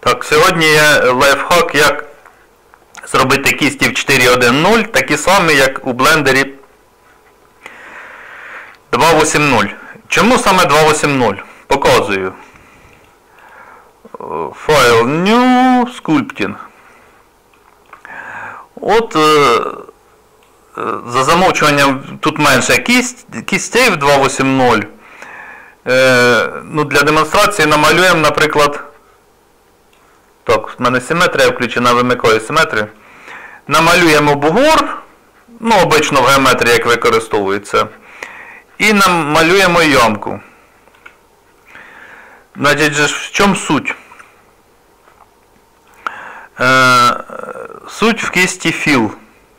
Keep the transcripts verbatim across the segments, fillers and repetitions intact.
Так, сьогодні є лайфхак, як зробити кісті в чотири один нуль, такі самі, як у блендері два вісім нуль. Чому саме два вісім нуль? Показую. Файл New Sculpting. От е, за замовчуванням тут менше кість, кістей в два вісім нуль. Е, ну, для демонстрації намалюємо, наприклад, так, в мене симетрія включена, вимикаю симетрію. Намалюємо бугор, ну, обично в геометрії, як використовується. І намалюємо ямку. Значить, же, в чому суть? Е, суть в кісті Fill.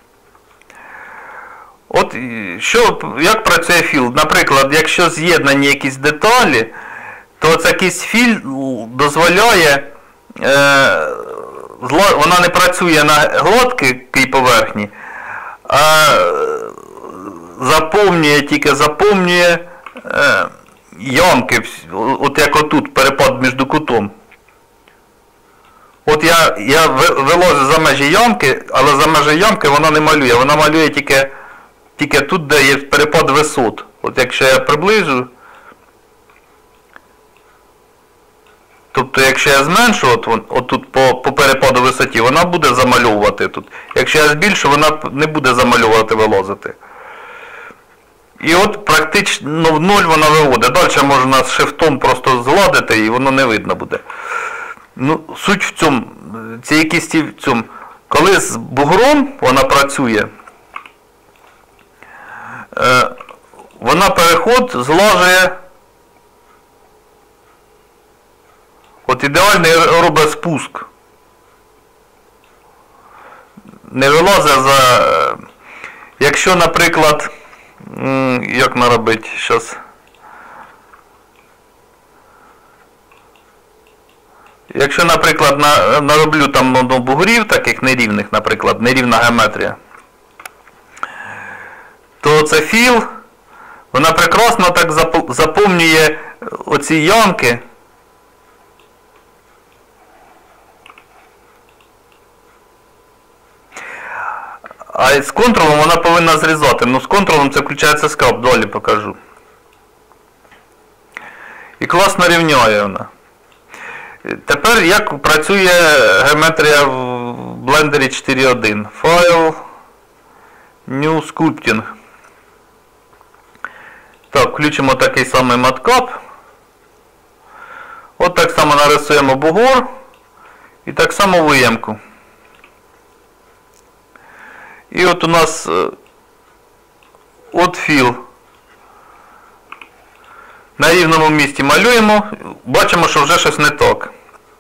От, що, як працює Fill? Наприклад, якщо з'єднані якісь деталі, то ця кість Fill дозволяє, е, вона не працює на гладкій поверхні, а заповнює, тільки заповнює е, ямки, от як отут, перепад між кутом. От я, я вилазю за межі ямки, але за межі ямки вона не малює, вона малює тільки, тільки тут, де є перепад висот. От якщо я приближу, тобто якщо я зменшу, от, от тут по, по перепаду висоті, вона буде замальовувати тут. Якщо я збільшу, вона не буде замальовувати, вилазити. І от практично в нуль вона виводить. Далі можна з шифтом просто згладити і воно не видно буде. Ну, суть в цьому, цієї кісті в цьому, коли з бугром вона працює, е, вона переход злажує, от ідеальний робить спуск. Не вилазить за, якщо, наприклад, як наробити зараз? Якщо, наприклад, на, нароблю там ну, бугрів, таких нерівних, наприклад, нерівна геометрія, то це Fill, вона прекрасно так заповнює оці ямки. А з контролом вона повинна зрізати. Ну, з контролом це включається скраб, далі покажу. І класно рівняє вона. Тепер як працює геометрія в блендері чотири один. Файл, New Sculpting. Так, включимо такий самий маткап. От так само нарисуємо бугор. І так само виємку. І от у нас от Fill. На рівному місці малюємо, бачимо, що вже щось не так.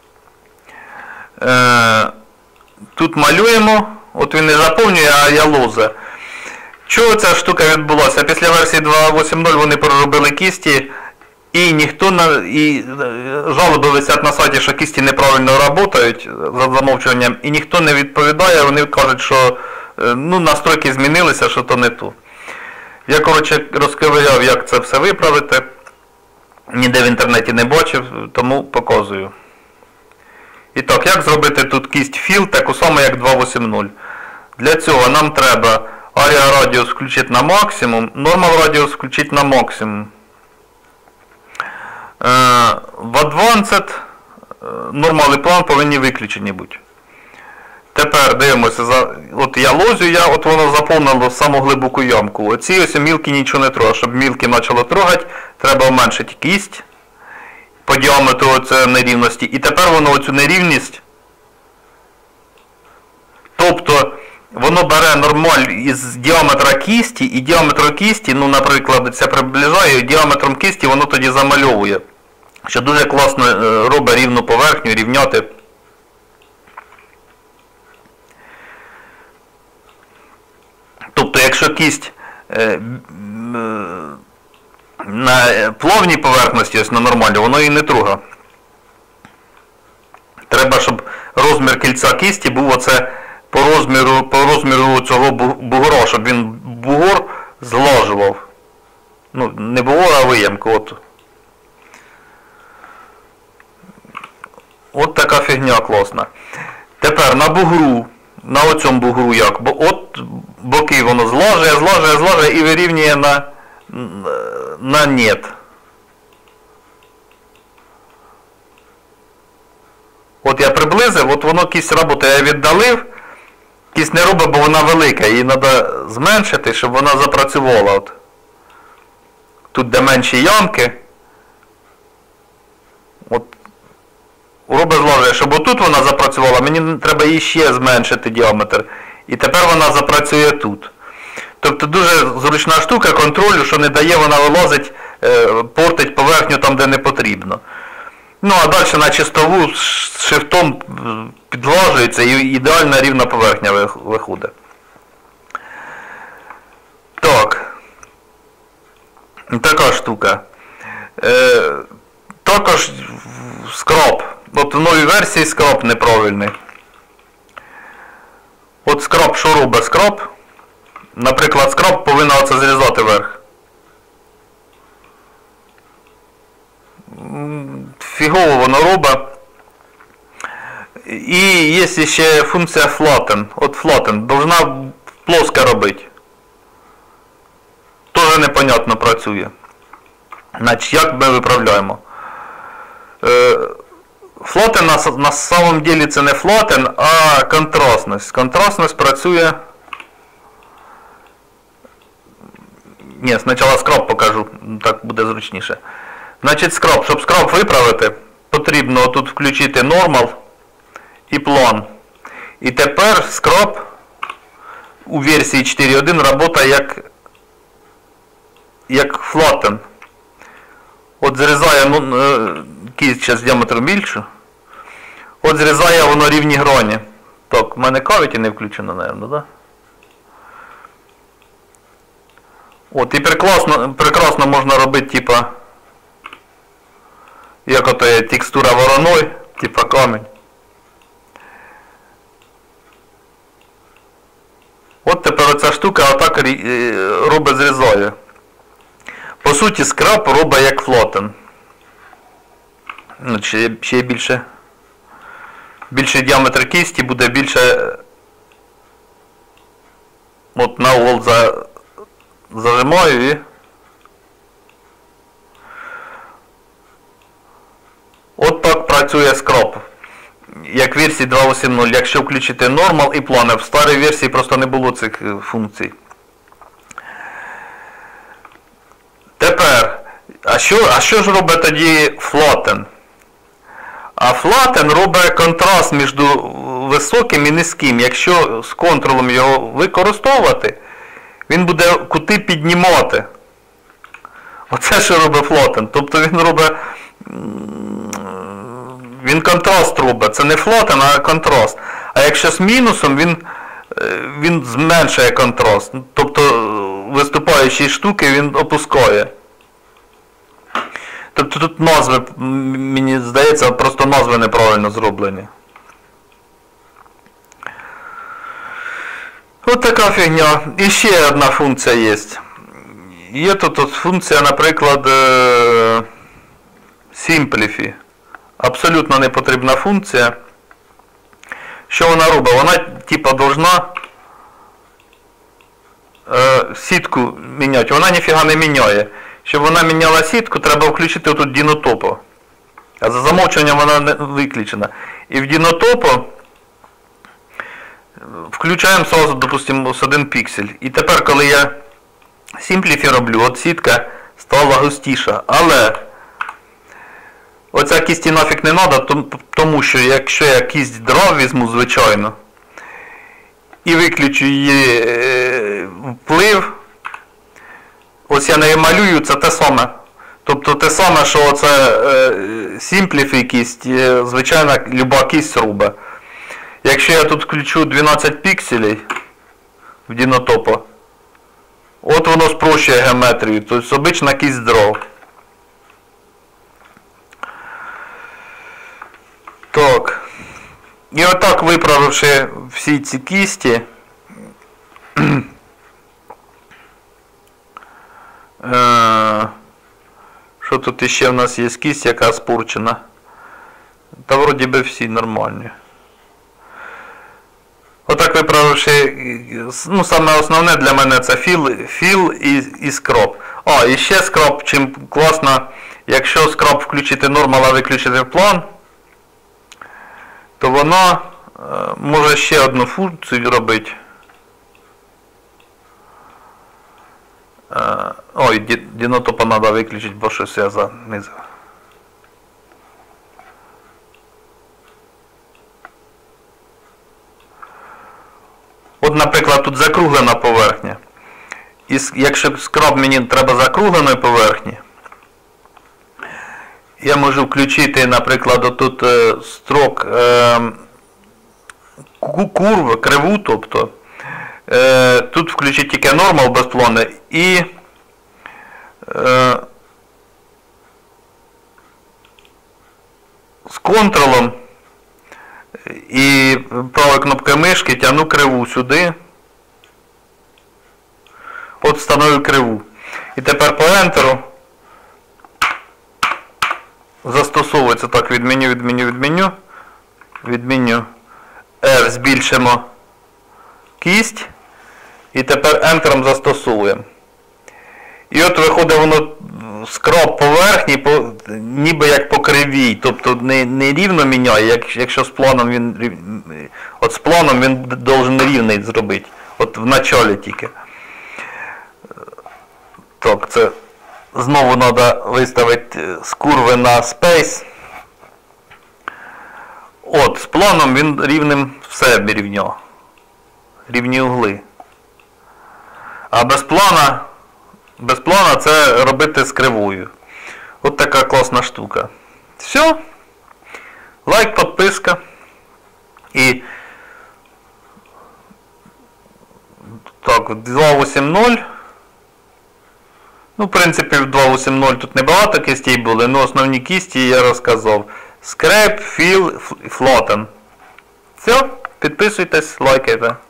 Е, тут малюємо, от він не заповнює, а я лозе. Чого ця штука відбулася? Після версії два вісім нуль вони переробили кісті, і ніхто на, і жалоби висять на сайті, що кісті неправильно працюють за замовчуванням, і ніхто не відповідає, вони кажуть, що ну, настройки змінилися, що то не то. Я, коротше, розковиряв, як це все виправити. Ніде в інтернеті не бачив, тому показую. І так, як зробити тут кість Fill, таку саму, як два вісім нуль. Для цього нам треба Area Radius включити на максимум, Normal Radius включити на максимум. В Advanced Normal і Plan повинні виключені бути. Тепер дивимося, за, от я лозю, я, от воно заповнило саму глибоку ямку. Оці ось мілкі нічого не трогає. Щоб мілкі почало трогати, треба зменшити кість по діаметру оце нерівності. І тепер воно оцю нерівність, тобто воно бере нормаль із діаметра кісті, і діаметр кісті, ну, наприклад, це приближає, і діаметром кісті воно тоді замальовує. Що дуже класно робить рівну поверхню, рівняти. Тобто, якщо кість е, е, на плавній поверхності, ось на нормальній, воно її не труга. Треба, щоб розмір кільця кісті був оце по розміру, по розміру цього бугора, щоб він бугор злажував. Ну, не бугор, а виємку. От. От така фігня класна. Тепер на бугру, на оцьому бугру як, бо от боки воно злажує, злажує, злажує і вирівнює на, на нет. От я приблизив, от воно кість роботи я віддалив, кість не робить, бо вона велика, її треба зменшити, щоб вона запрацювала. От. Тут де менші ямки. От робить зложує, щоб отут вона запрацювала, мені треба її ще зменшити діаметр. І тепер вона запрацює тут. Тобто дуже зручна штука контролю, що не дає, вона вилазить, портить поверхню там, де не потрібно. Ну, а далі на чистову з шифтом підлажується і ідеальна рівна поверхня виходить. Так. Така штука. Е, також скраб. От в новій версії скраб неправильний. От скраб, що робить скраб? Наприклад, скраб повинен оце зрізати вверх. Фігово воно робить. І є ще функція flatten. От flatten. Должна плоско робити. Тоже непонятно працює. Значить, як ми виправляємо? Flatten на, на самом деле це не flatten, а контрастність. Контрастність працює... Ні, спочатку скраб покажу, так буде зручніше. Значить, скраб. Щоб скраб виправити, потрібно тут включити Normal і план. І тепер скраб у версії чотири точка один працює як, як flatten. От зрізає, ну, кість зараз діаметром більшу. От зрізає воно рівні грані. Так, в мене кавіті не включено, мабуть, да? От, і прекрасно, прекрасно можна робити, типа, як ото є текстура вороной, типа камінь. От тепер оця штука отак робить зрізає. По суті, скраб робить як флотен. Ну, ще, ще більше, більший діаметр кісті буде більше, от на угол за, зажимаю і от так працює скраб. Як в версії два точка вісім точка нуль, якщо включити Normal і Planner. В старій версії просто не було цих функцій. Тепер, а що, а що ж робить тоді Flatten? А Flatten робить контраст між високим і низьким. Якщо з контролем його використовувати, він буде кути піднімати. Оце що робить Flatten. Тобто він робить... Він контраст робить. Це не Flatten, а контраст. А якщо з мінусом, він, він зменшує контраст. Тобто виступаючі штуки він опускає. Тобто тут назви, мені здається, просто назви неправильно зроблені. Ось така фігня. І ще одна функція є. Є тут от функція, наприклад, Simplify. Абсолютно не потрібна функція. Що вона робить? Вона, типа, должна е, сітку міняти. Вона ніфіга не міняє. Щоб вона міняла сітку, треба включити отут Dyntopo. А за замовчуванням вона не виключена. І в Dyntopo включаємо сразу, допустимо, з один піксель. І тепер, коли я Simplify роблю, от сітка стала густіша. Але оця кісті нафіг не треба, тому що якщо я кість дров візьму, звичайно, і виключу її вплив, ось я не малюю, це те саме. Тобто те саме, що оце Simplify кість, звичайно, люба кість робить. Якщо я тут включу дванадцять пікселей в Dyntopo, от воно спрощує геометрію, тобто обична кість дров. Так. І отак, виправивши всі ці кісті, що тут іще в нас є кість, яка спорчена. Та вроді би всі нормальні. Отак виправивши, ну саме основне для мене це філ, філ і, і скроп. О, і ще скроп, чим класно, якщо скроп включити нормал, а виключити план, то воно е, може ще одну функцію робити. Е, ой, дінотопа треба виключити, бо щось я занизив. От, наприклад, тут закруглена поверхня. І якщо скроп мені треба закругленої поверхні, я можу включити, наприклад, отут е, строк е, курв, криву, тобто, е, тут включити тільки нормал без плану і е, з контролом і правою кнопкою мишки тягну криву сюди. От встановив криву. І тепер по Enter застосовується так, відміню, відміню, відміню. Відміню. R збільшимо кість. І тепер Enter застосовуємо. І от виходить воно скроп поверхні, по, ніби як по кривій, тобто не, не рівно міняє, як, якщо з планом він, от з планом він должен рівний зробити, от в началі тільки. Так, це знову треба виставити з курви на Space. От, з планом він рівним все рівняв, рівні угли. А без плана Без плана це робити з кривою. От така класна штука. Все. Лайк, підписка. І так, два вісім нуль. Ну, в принципі, в два вісім нуль тут небагато кістей були, але основні кісті я розказав. Scrape, Fill, Flatten. Все, підписуйтесь, лайкайте.